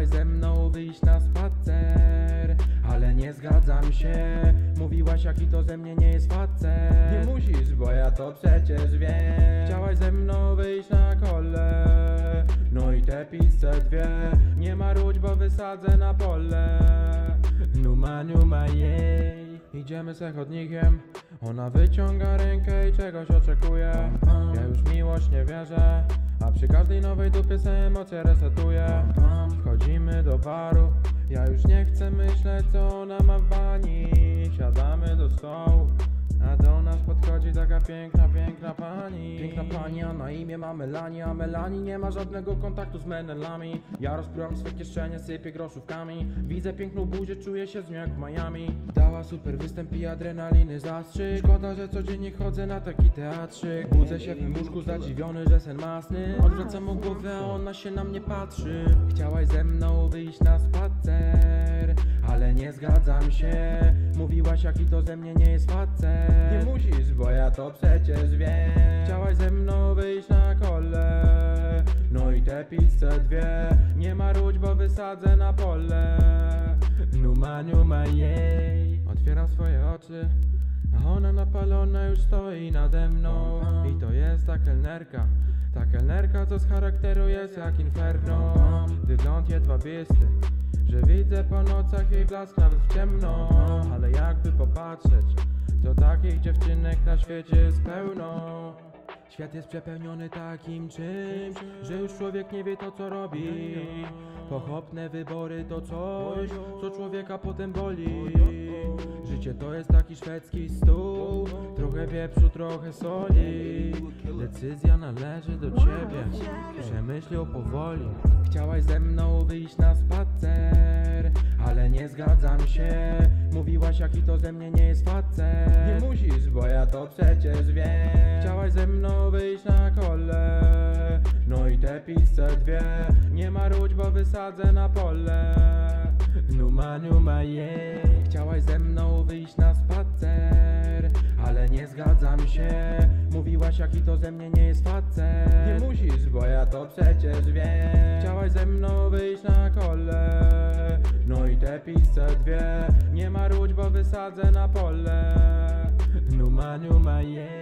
Chciałaś ze mną wyjść na spacer, ale nie zgadzam się. Mówiłaś, jaki to ze mnie nie jest facet. Nie musisz, bo ja to przecież wiem. Chciałaś ze mną wyjść na kole, no i te pizze dwie. Nie marudź, bo wysadzę na pole. Numa jej. Idziemy se chodnikiem, ona wyciąga rękę i czegoś oczekuje. Ja już miłość nie wierzę, a przy każdej nowej dupie se emocje resetuję. Wchodzimy do baru, ja już nie chcę myśleć, co ona ma w bani. Siadamy do stołu, a do nas podchodzi taka piękna pani. Piękna pani, a na imię ma Melanie, a Melanie nie ma żadnego kontaktu z menelami. Ja rozpruwam swe kieszenie, sypię groszówkami. Widzę piękną buzię, czuję się z nią jak w Miami. Dała super występ i adrenaliny zastrzyk. Szkoda, że codziennie chodzę na taki teatrzyk. Budzę się w mym łóżku zadziwiony, że sen masny. Odwracam mu głowę, a ona się na mnie patrzy. Chciałaś ze mną wyjść na spacer, ale nie zgadzam się. Mówiłaś, jaki to ze mnie nie jest facet. Nie musisz, bo ja to przecież wiem. Chciałaś ze mną wyjść na kole, no i te pizze dwie. Nie marudź, bo wysadzę na pole. Numa jej. Otwieram swoje oczy, a ona napalona już stoi nade mną. I to jest ta kelnerka, co z charakteru jest jak inferno. Wygląd jedwabisty, że widzę po nocach jej blask nawet w ciemno. Ale jakby popatrzeć, to takich dziewczynek na świecie jest pełno. Świat jest przepełniony takim czymś, że już człowiek nie wie to co robi. Pochopne wybory to coś, co człowieka potem boli. Życie to jest taki szwedzki stół, trochę pieprzu, trochę soli. Decyzja należy do ciebie, przemyśl ją powoli. Chciałaś ze mną wyjść na spacer, ale nie zgadzam się. Mówiłaś, jaki to ze mnie nie jest facet. Nie musisz, bo ja to przecież wiem. Chciałaś ze mną wyjść na kole, no i te pizze dwie. Nie marudź, bo wysadzę na pole. Numa jej. Chciałaś ze mną wyjść na spacer, ale nie zgadzam się. Mówiłaś, jaki to ze mnie nie jest facet. Nie musisz, bo ja to przecież wiem. Chciałaś ze mną wyjść na kole, no i te pizze dwie. Nie marudź, bo wysadzę na pole. Numa jej.